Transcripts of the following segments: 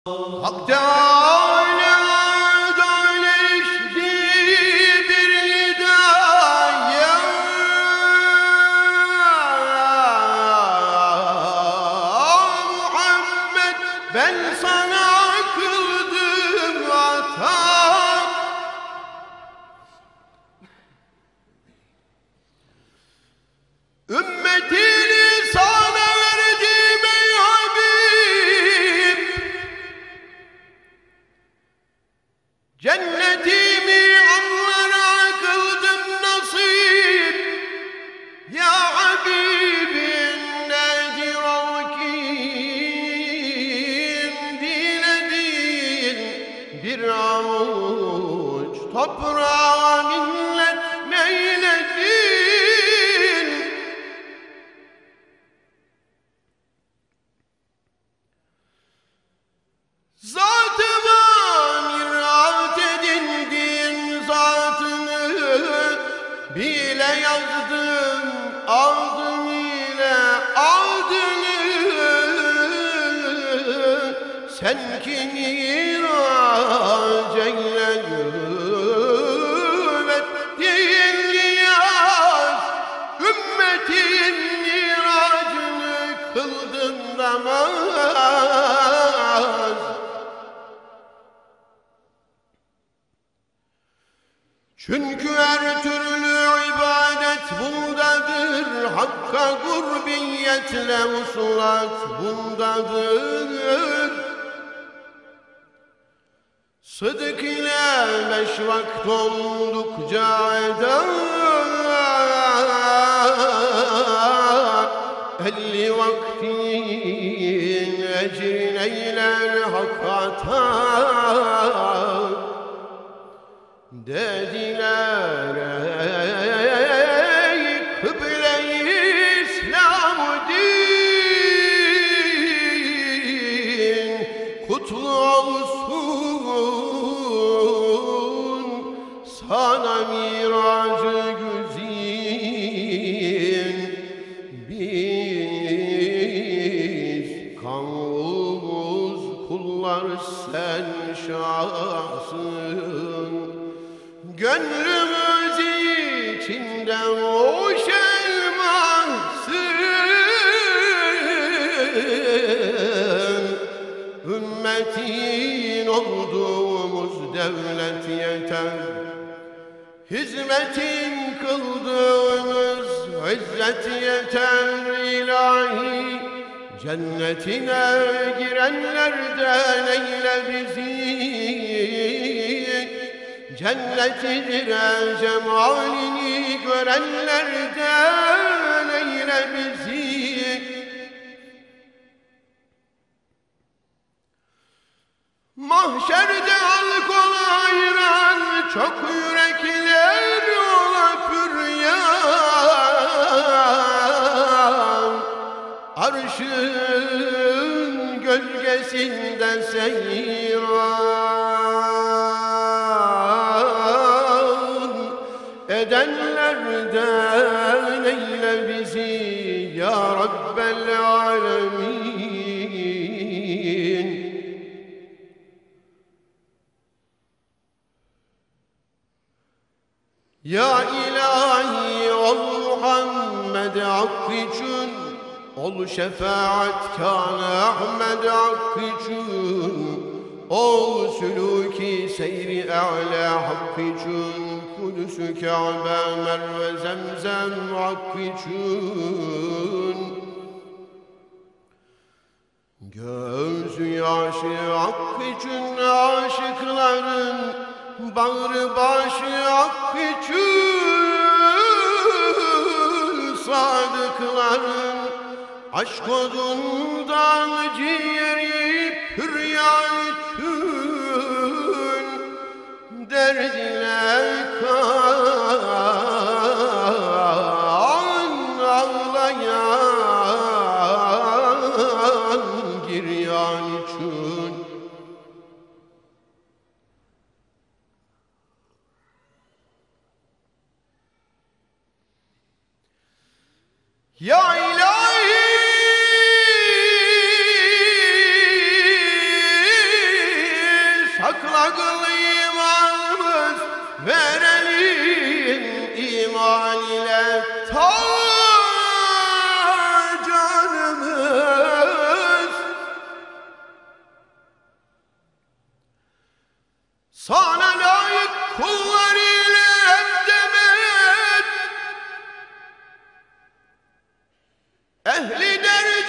Hak Teâlâ gönderişti bir nidaya, Muhammed ben sana kıldım hata. Ümmetini sana verdim ey Habib, cennetimi onlara kıldım nasip. Ya Habibim nedir o ki dilediğin bir avuç toprağa minnet neyledin? Zatıma mirat edindin zatını bile yazdım, aldım ile aldını. Sen ki mirac eyledin ettiğin niyaz, ümmetin miracını kıldın namaz. Çünkü her türlü ibadet bundadır, Hakk'a kurbiyetle vuslat bundadır. Sıdık ile 5 vakit oldukça eda, 50 vaktin ecrin eyler hak ata. Dediler ey kıble-i İslam din kutlu olsun, sana miracı güzin. Biz kavuz kullar sen şahsın, gönlümüz içinde hoş elmasın. Ümmetin olduğumuz devlet yeter, hizmetin kıldığımız izzet yeter ilahi. Cennetine girenlerden eyle bizi, cennetidir cemalini görenlerden eyle bizi. Mahşerde halk ola hayran, çok yürekler ola püryan. Arşın gölgesinde seyran edenlerden eyle bizi ya Rabbel alemin. Ya ilahi ol Muhammed hakkı için, ol şefaatkâne Ahmed hakkı için, ol sülûki seyri a'lâ hakkı için, Kudüs-ü Kâbe Merve Zemzem hakkı için. Gözü yaşı hakkı için aşıkların, bağrı başı hakkı için sadıkların, aşk odundan ciğeri hüryan için, derdine kan ağlayan giryan için. Ya ilahi akıl imanımız verelim iman ile ta canımız. Sana layık kullar ile demet, ehli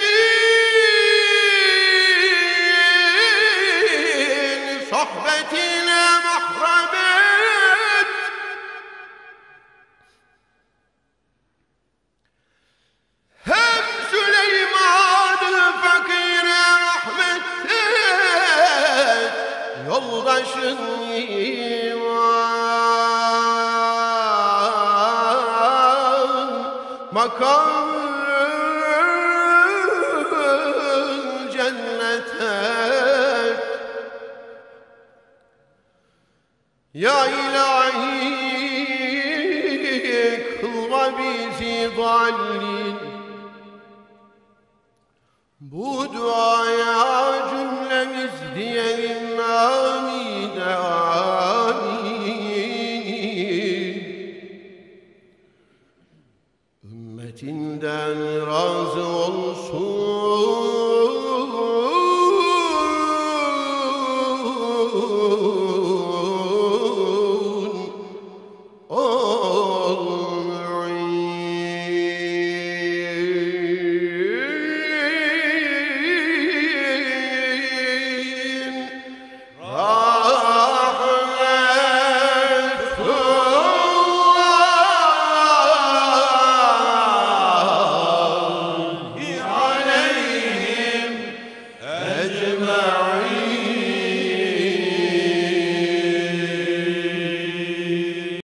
dercin sohbetine mahram et. Hem Süleyman-ı fakire rahmet et, yoldaşın iman makam cennete. Ya ilahi kılma bizi dallin, bu duaya cümlemiz diye